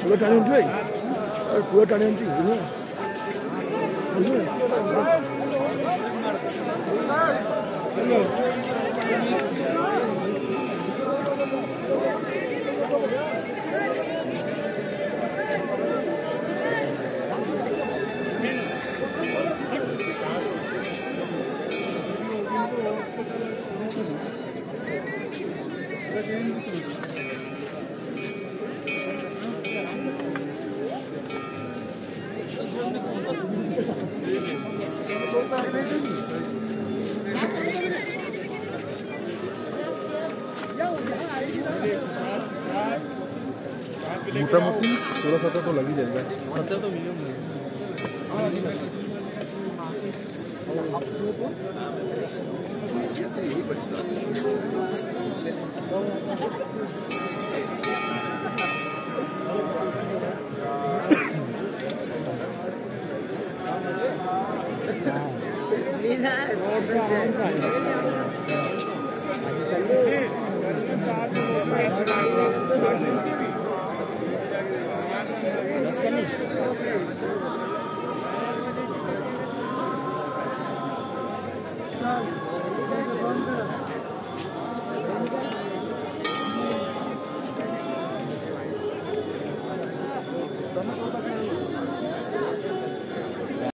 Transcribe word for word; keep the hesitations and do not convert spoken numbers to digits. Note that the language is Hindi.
पूरा टाणी आंटी भाई और पूरा टाणी आंटी बुझे बुझे चलो मोटामोटी सोलह सत्रह तो लग ही जाएगा सत्रह तो मिनिमम है।